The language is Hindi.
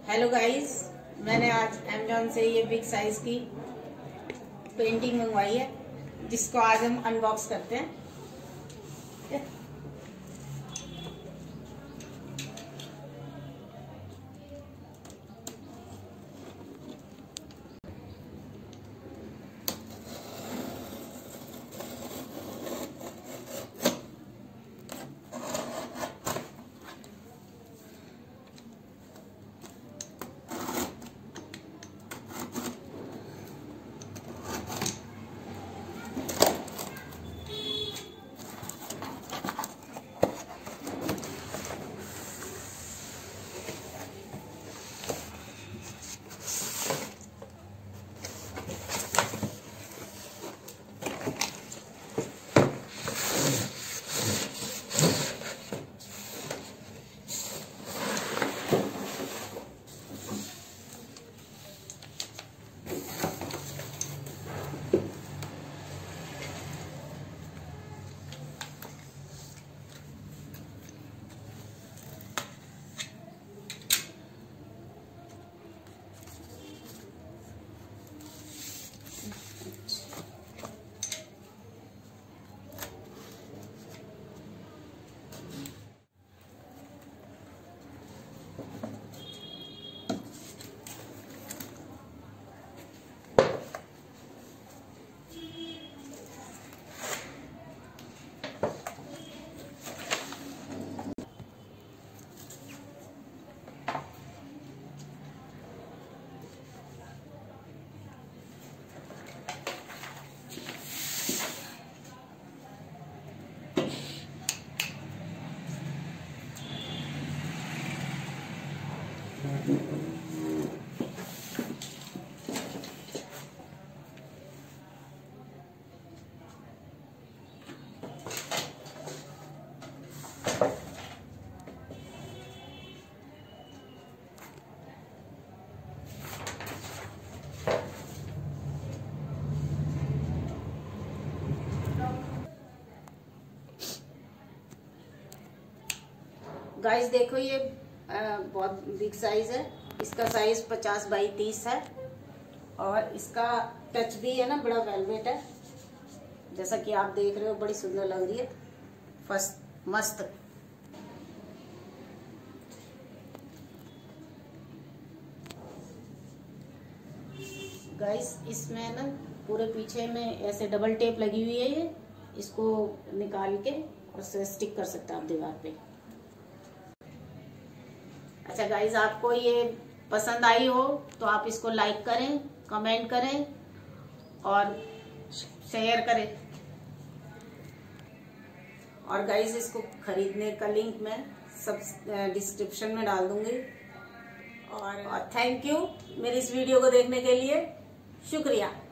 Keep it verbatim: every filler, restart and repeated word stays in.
हेलो गाइस, मैंने आज अमेजोन से ये बिग साइज की पेंटिंग मंगवाई है, जिसको आज हम अनबॉक्स करते हैं। गाइस देखो, ये आ, बहुत बिग साइज है। इसका साइज पचास बाई तीस है और इसका टच भी है ना, बड़ा वेलवेट है। जैसा कि आप देख रहे हो, बड़ी सुंदर लग रही है, फर्स्ट मस्त। गाइस इसमें ना पूरे पीछे में ऐसे डबल टेप लगी हुई है। ये इसको निकाल के और से स्टिक कर सकते हैं आप दीवार पे। अच्छा गाइज, आपको ये पसंद आई हो तो आप इसको लाइक करें, कमेंट करें और शेयर करें। और गाइज इसको खरीदने का लिंक मैं सब डिस्क्रिप्शन में डाल दूंगी। और थैंक यू मेरी इस वीडियो को देखने के लिए। शुक्रिया।